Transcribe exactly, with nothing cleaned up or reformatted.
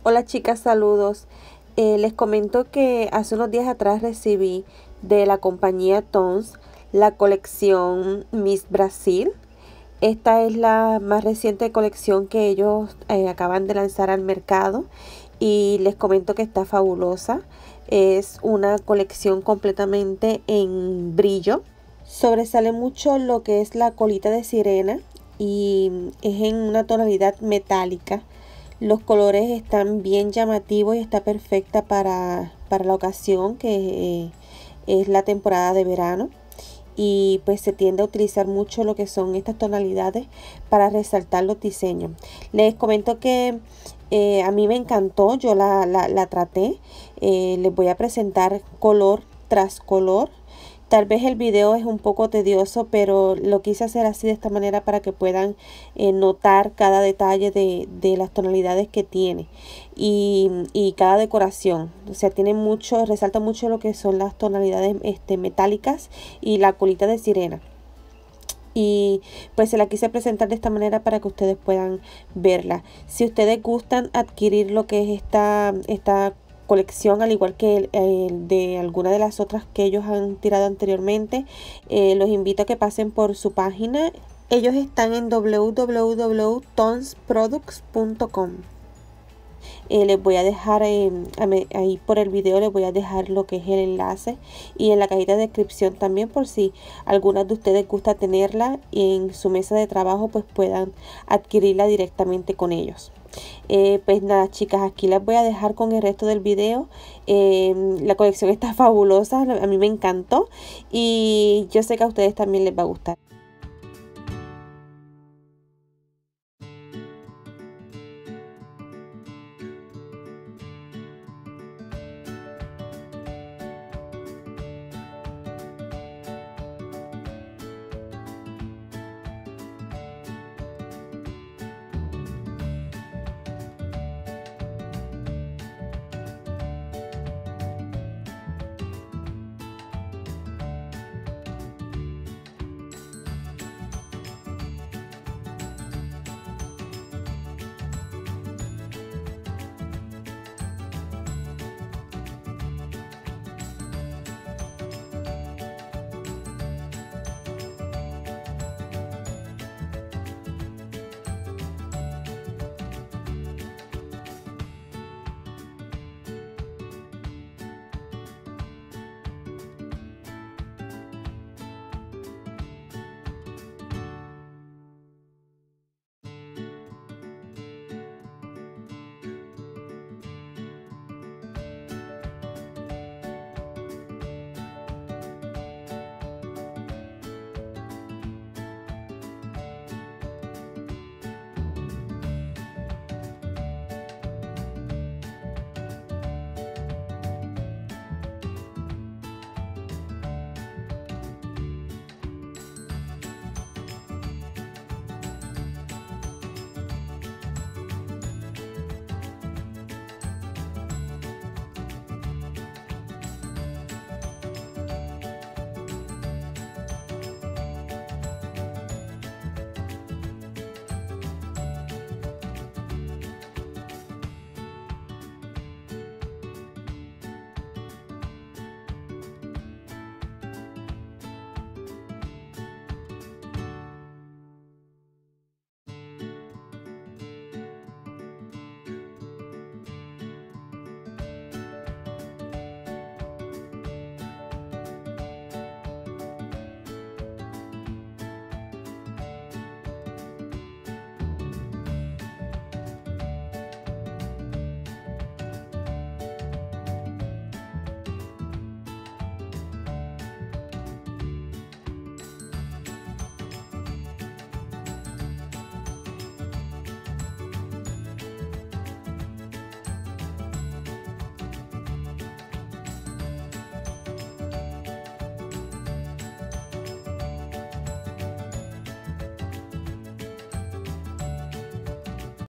Hola chicas, saludos. Eh, les comento que hace unos días atrás recibí de la compañía Tons la colección Miss Brasil. Esta es la más reciente colección que ellos eh, acaban de lanzar al mercado y les comento que está fabulosa. Es una colección completamente en brillo. Sobresale mucho lo que es la colita de sirena y es en una tonalidad metálica. Los colores están bien llamativos y está perfecta para, para la ocasión que eh, es la temporada de verano. Y pues se tiende a utilizar mucho lo que son estas tonalidades para resaltar los diseños. Les comento que eh, a mí me encantó, yo la, la, la traté. Eh, les voy a presentar color tras color. Tal vez el video es un poco tedioso, pero lo quise hacer así de esta manera para que puedan eh, notar cada detalle de, de las tonalidades que tiene y, y cada decoración. O sea, tiene mucho, resalta mucho lo que son las tonalidades este, metálicas y la colita de sirena. Y pues se la quise presentar de esta manera para que ustedes puedan verla. Si ustedes gustan adquirir lo que es esta, esta colección, al igual que el, el de alguna de las otras que ellos han tirado anteriormente, eh, los invito a que pasen por su página. Ellos están en w w w punto tons products punto com. Eh, les voy a dejar eh, ahí por el video, les voy a dejar lo que es el enlace y en la cajita de descripción también, por si alguna de ustedes gusta tenerla en su mesa de trabajo, pues puedan adquirirla directamente con ellos. Eh, pues nada chicas, aquí las voy a dejar con el resto del video. Eh, la colección está fabulosa, a mí me encantó y yo sé que a ustedes también les va a gustar.